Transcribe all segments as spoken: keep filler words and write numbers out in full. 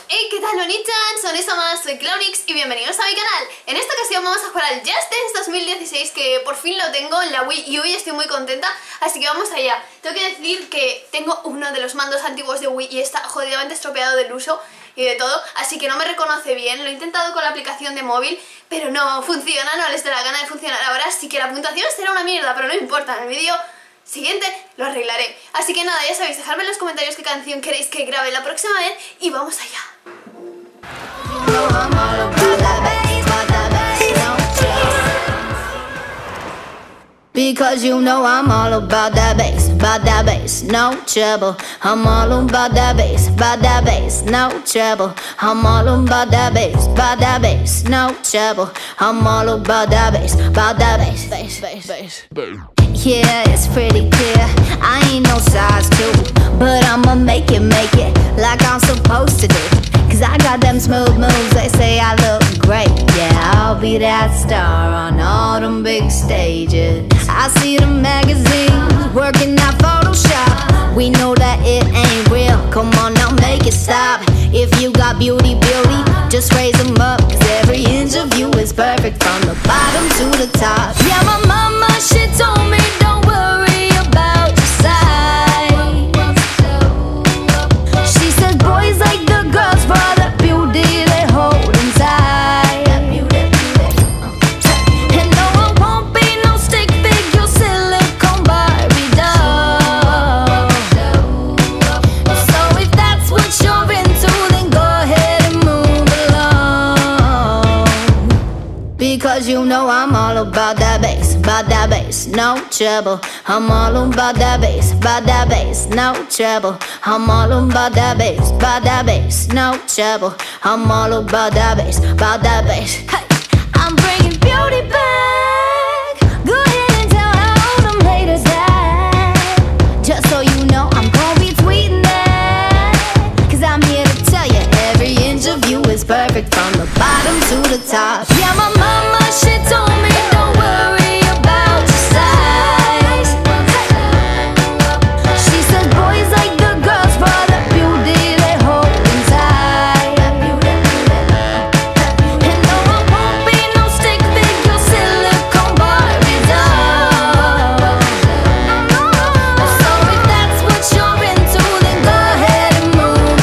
Hey, ¿qué tal, Oni-chan? Son esta más, soy Clownix y bienvenidos a mi canal. En esta ocasión vamos a jugar al Just Dance dos mil dieciséis, que por fin lo tengo en la Wii y hoy estoy muy contenta, así que vamos allá. Tengo que decir que tengo uno de los mandos antiguos de Wii y está jodidamente estropeado del uso y de todo, así que no me reconoce bien. Lo he intentado con la aplicación de móvil, pero no funciona, no les da la gana de funcionar ahora, así que la puntuación será una mierda, pero no importa, en el vídeo siguiente lo arreglaré. Así que nada, ya sabéis, dejadme en los comentarios qué canción queréis que grabe la próxima vez y vamos allá. Because you know I'm all about that bass, about that bass, no trouble. I'm all about that bass, about that bass, no trouble. I'm all about that bass, about that bass, no trouble. I'm all about that bass, about that bass, bass, bass, bass. Yeah, it's pretty clear, I ain't no size two, but I'ma make it, make it like I'm supposed to do. Cause I got them smooth moves, they say I look great. Yeah, I'll be that star on all them big stages. I see the magazines working that Photoshop. We know that it ain't real, come on now make it stop. If you got beauty, beauty, just raise them up. Cause every inch of you is perfect from the bottom to the top. Yeah, my mama, she told me don't worry about your size. She said boys like the girls for the beauty they hold inside. And no, I won't be no stick figure silicone Barbie doll. So if that's what you're into, then go ahead and move along. Because you know I'm all about that bass, about that bass, no trouble. I'm all about that bass, about that bass, no trouble. I'm all about that bass, about that bass, no trouble. I'm all about that bass, about that bass. Hey, I'm bringing beauty back. Go ahead and tell all them haters that. Just so you know, I'm gonna be tweeting that. Cause I'm here to tell you, every inch of you is perfect from the bottom to the top. Yeah, my mama, she told me don't worry about your size. She says boys like the girls for the beauty they hold inside. And no, I won't be no stick figure silicone Barbie doll. So if that's what you're into, then go ahead and move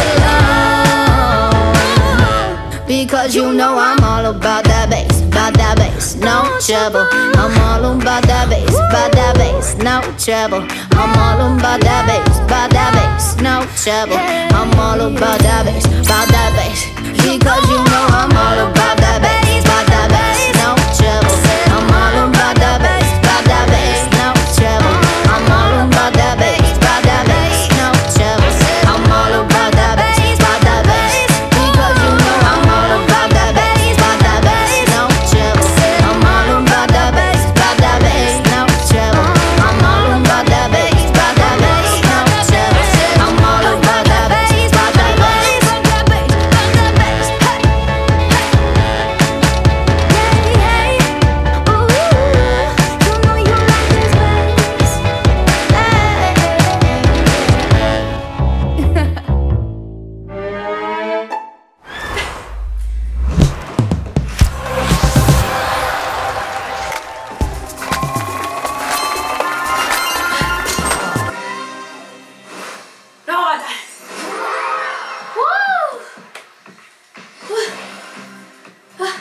along. Because you know I'm all about that bass, about that bass, no trouble. I'm all about that bass, about that bass, no trouble. I'm all about that bass, about that bass, no trouble. I'm all about that bass, about that bass. Because you know I'm all about that bass, about that bass, no trouble. I'm all about that bass, about that bass, no trouble. I'm all about that bass, about that bass, no trouble. I'm all about that bass, about that bass. Because you know I'm all about that bass, about that bass, no trouble. I'm all about that bass, about that bass, no trouble. I'm all about that bass, about that bass, no trouble. I'm all about that bass, about that bass, about that bass, about that bass. Hey, hey, hey, ooh, you know you like this bass. No aguanta. ¡Woo! Ah.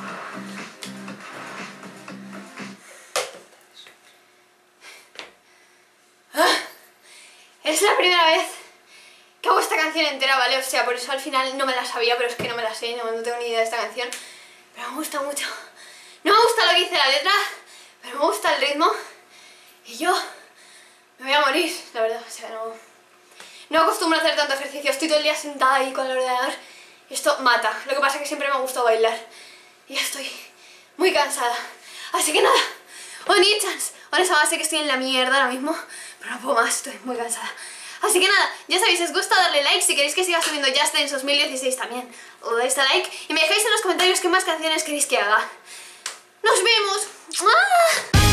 Ah. Es la primera vez que hago esta canción entera, ¿vale? O sea, por eso al final no me la sabía, pero es que no me la sé, no, no tengo ni idea de esta canción. Pero me gusta mucho. No me gusta lo que dice la letra, pero me gusta el ritmo. Y yo me voy a morir, la verdad, o sea, no... No acostumbro a hacer tanto ejercicio, estoy todo el día sentada ahí con el ordenador y esto mata. Lo que pasa es que siempre me ha gustado bailar y ya estoy muy cansada. Así que nada, Oni-chans, honestamente sé que estoy en la mierda ahora mismo, pero no puedo más, estoy muy cansada. Así que nada, ya sabéis, si os gusta darle like, si queréis que siga subiendo Just Dance dos mil dieciséis también, o dais a like y me dejáis en los comentarios qué más canciones queréis que haga. ¡Nos vemos! ¡Ah!